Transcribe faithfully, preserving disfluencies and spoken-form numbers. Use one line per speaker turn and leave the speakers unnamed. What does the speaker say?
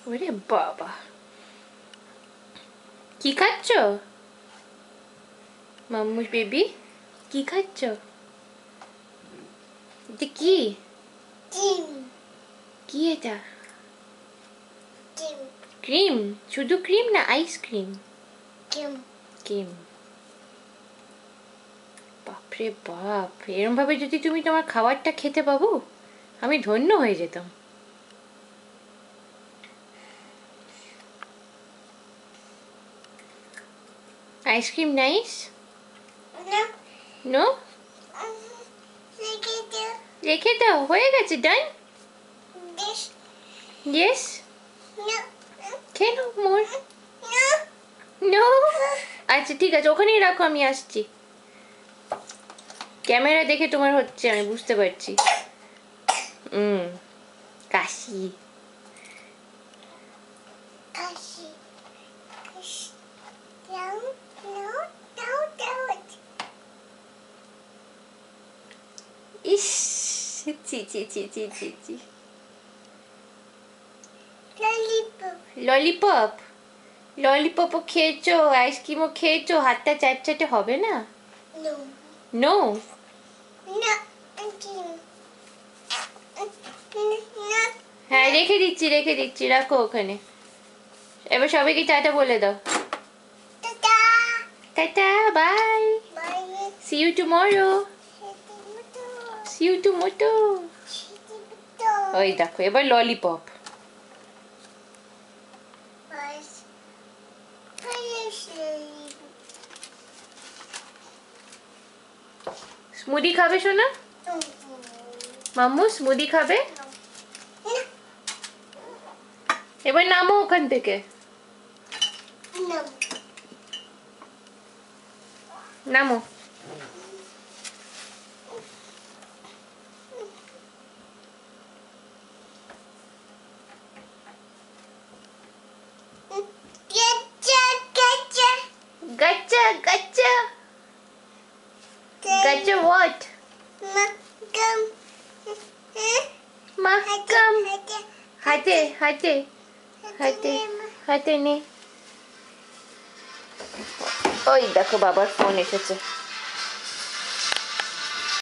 ওরে বাবা, কি খাচ্ছ মাম্মুস বেবি? কি খাচ্ছ? এটা কি? কি এটা? ক্রিম? শুধু ক্রিম না আইসক্রিম? ক্রিম। বাপরে বাপ, এরম ভাবে যদি তুমি তোমার খাবারটা খেতে পাবো আমি ধন্য হয়ে যেতাম। Ice cream nice? নো? রেখে দাও, হয়ে গেছে, ডান? ইয়েস? কেন মোর? নো? আচ্ছা ঠিক আছে, ওখানেই রাখো, আমি আসছি। ক্যামেরা দেখে তোমার হচ্ছে, আমি বুঝতে পারছি। হুম, কাশি। ইস, ছি ছি ছি ছি ছি ছি। ললিপপ? ললিপপও খেয়েছো, আইসক্রিমও খেয়েছো, হাতটা চ্যাটচ্যাটে হবে না? নো? হ্যাঁ রেখে দিচ্ছি, রেখে দিচ্ছি, রাখো ওখানে। এবার সবাইকে টাটা বলে দাও। Tata, bye, see you tomorrow, see you tomorrow. ওই দেখো এবার ললিপপ। স্মুদি খাবে সোনা? মাম্মু স্মুদি খাবে? এবার নামো ওখান থেকে, নামো। Gotcha, gotcha. Gotcha what? Mahkam. Mahkam. Hate, hate. Hate, hate নে। ওই দেখো বাবার ফোন এসেছে।